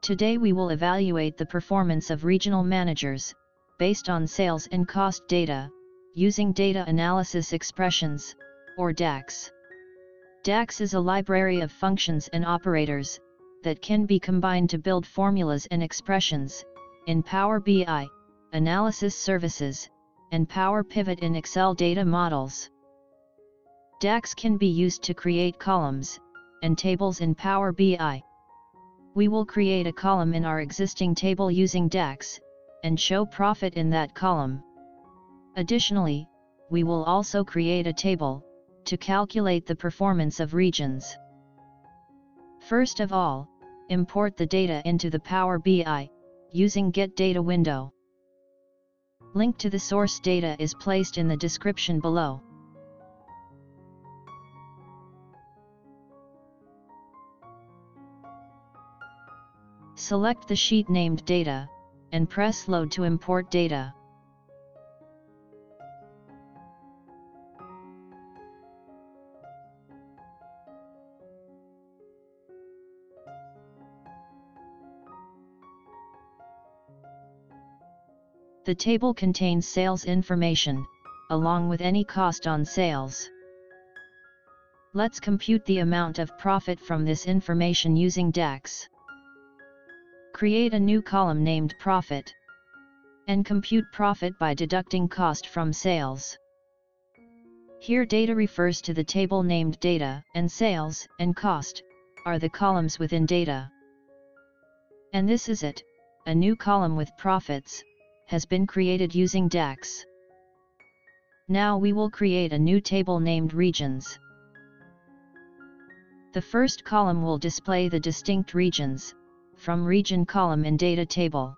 Today we will evaluate the performance of regional managers, based on sales and cost data, using data analysis expressions, or DAX. DAX is a library of functions and operators, that can be combined to build formulas and expressions, in Power BI, analysis services, and Power Pivot in Excel data models. DAX can be used to create columns, and tables in Power BI. We will create a column in our existing table using DAX, and show profit in that column. Additionally, we will also create a table, to calculate the performance of regions. First of all, import the data into the Power BI, using Get Data window. Link to the source data is placed in the description below. Select the sheet named Data, and press Load to import data. The table contains sales information, along with any cost on sales. Let's compute the amount of profit from this information using DAX. Create a new column named Profit, and compute profit by deducting cost from sales. Here data refers to the table named Data, and sales and cost are the columns within data. And this is it, a new column with profits has been created using DAX. Now we will create a new table named Regions. The first column will display the distinct regions, from region column in data table.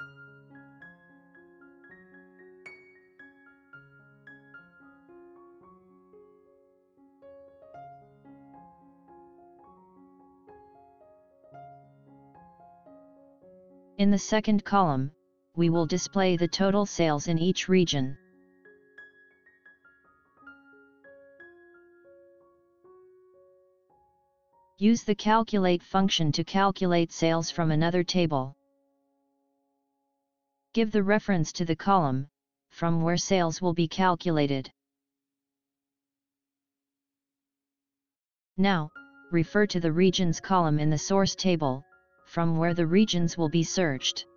In the second column, we will display the total sales in each region. Use the Calculate function to calculate sales from another table. Give the reference to the column, from where sales will be calculated. Now, refer to the Regions column in the source table, from where the regions will be searched.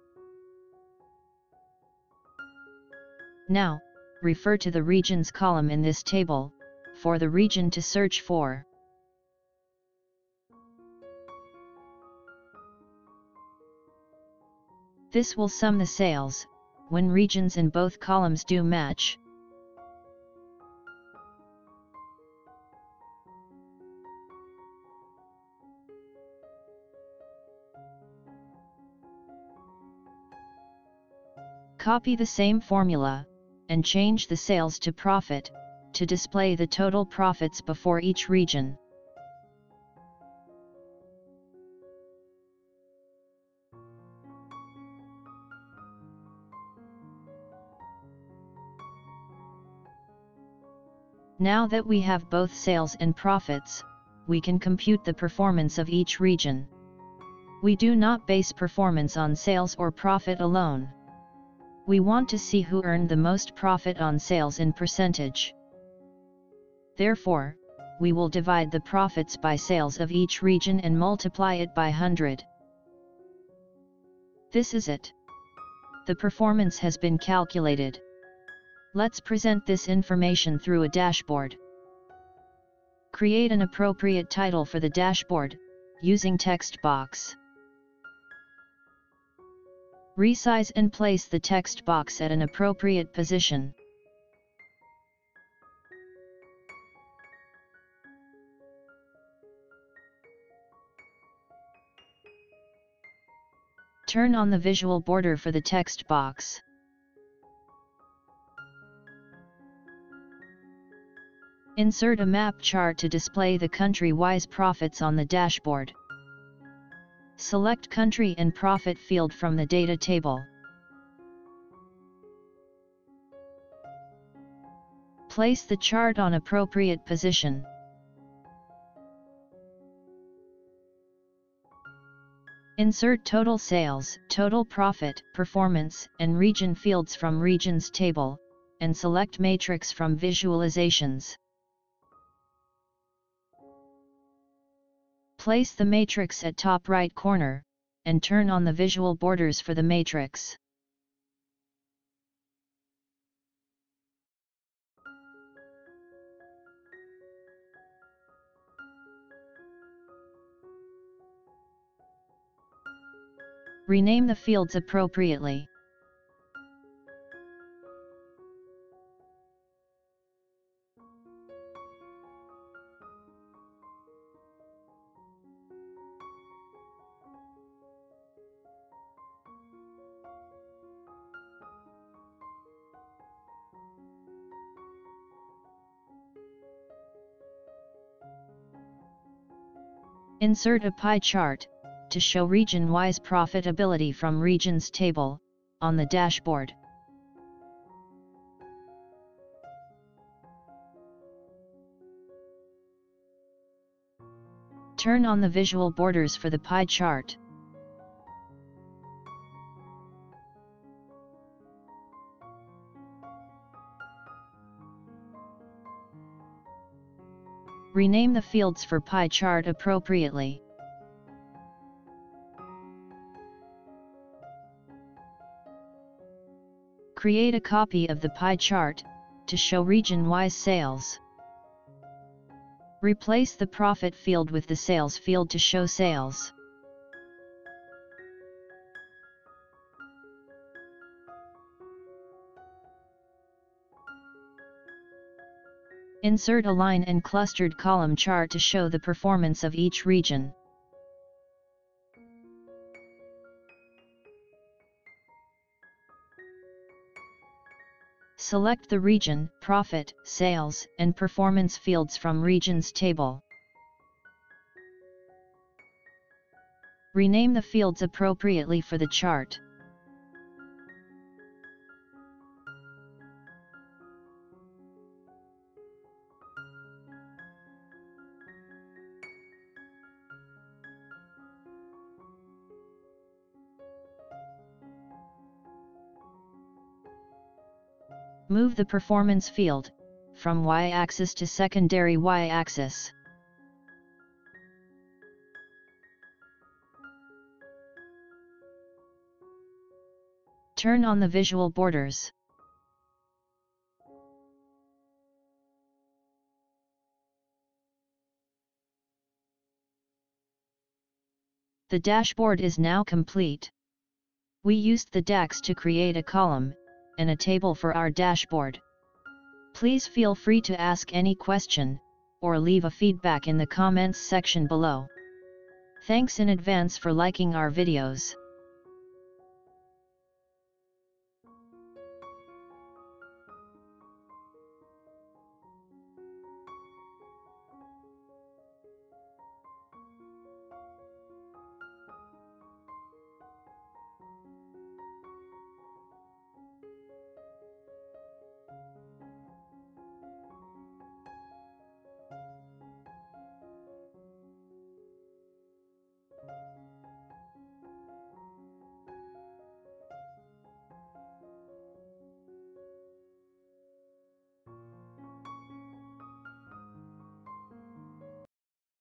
Now, refer to the Regions column in this table, for the region to search for. This will sum the sales, when regions in both columns do match. Copy the same formula, and change the sales to profit, to display the total profits before each region. Now that we have both sales and profits, we can compute the performance of each region. We do not base performance on sales or profit alone. We want to see who earned the most profit on sales in percentage. Therefore, we will divide the profits by sales of each region and multiply it by 100. This is it. The performance has been calculated. Let's present this information through a dashboard. Create an appropriate title for the dashboard, using text box. Resize and place the text box at an appropriate position. Turn on the visual border for the text box. Insert a map chart to display the country-wise profits on the dashboard. Select Country and Profit field from the data table. Place the chart on appropriate position. Insert total sales, total profit, performance, and region fields from Regions table, and select Matrix from Visualizations. Place the matrix at top right corner, and turn on the visual borders for the matrix. Rename the fields appropriately. Insert a pie chart, to show region-wise profitability from Regions table, on the dashboard. Turn on the visual borders for the pie chart. Rename the fields for pie chart appropriately. Create a copy of the pie chart, to show region-wise sales. Replace the profit field with the sales field to show sales. Insert a line and clustered column chart to show the performance of each region. Select the region, profit, sales, and performance fields from Regions table. Rename the fields appropriately for the chart. Move the performance field, from Y-axis to secondary Y-axis. Turn on the visual borders. The dashboard is now complete. We used the DAX to create a column and a table for our dashboard. Please feel free to ask any question, or leave a feedback in the comments section below. Thanks in advance for liking our videos.